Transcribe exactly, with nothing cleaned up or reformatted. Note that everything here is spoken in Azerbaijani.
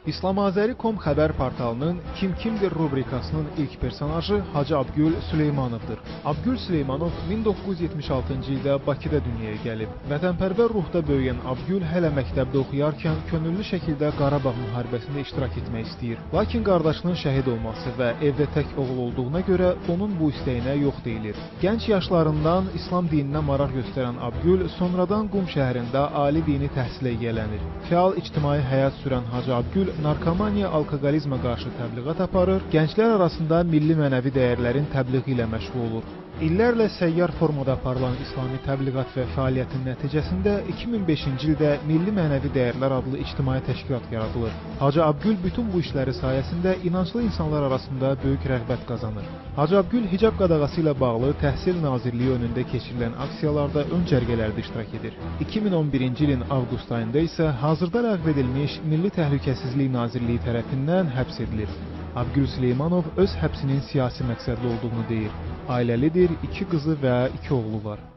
İslamazəri nöqtə com xəbər portalının Kim kimdir rubrikasının ilk personajı Hacı Abgül Süleymanovdur. Abgül Süleymanov min doqquz yüz yetmiş altıncı ildə Bakıda dünyaya gəlib. Vətənpərvər ruhda böyüyən Abgül hələ məktəbdə oxuyarkən könüllü şəkildə Qarabağ müharibəsində iştirak etmək istəyir. Lakin qardaşının şəhid olması və evdə tək oğul olduğuna görə onun bu istəyinə yox deyilir. Gənc yaşlarından İslam dininə maraq göstərən Abgül sonradan Qum şəhərində ali dini təhsilə yiyələnir. Fəal ictimai həyat sürən Hacı Abgül narkomaniya, alkoqolizmə qarşı təbliğat aparır, gənclər arasında milli mənəvi dəyərlərin təbliği ilə məşğul olur. İllərlə səyyar formada aparılan İslami təbliğat və fəaliyyətin nəticəsində iki min beşinci ildə Milli Mənəvi Dəyərlər adlı ictimai təşkilat yaradılır. Hacı Abgül bütün bu işləri sayəsində inanclı insanlar arasında böyük rəğbət qazanır. Hacı Abgül hicab qadağası ilə bağlı Təhsil Nazirliyi önündə keçirilən aksiyalarda ön cərgələrdə iştirak edir. iki min on birinci ilin avqust ayında isə hazırda ləğv edilmiş Milli Təhlükəsizlik Nazirliyi tərəfindən həbs edilir. Abgül Süleymanov öz həbsinin siyasi məqsədli olduğunu deyir. Ailəlidir, iki qızı və iki oğlu var.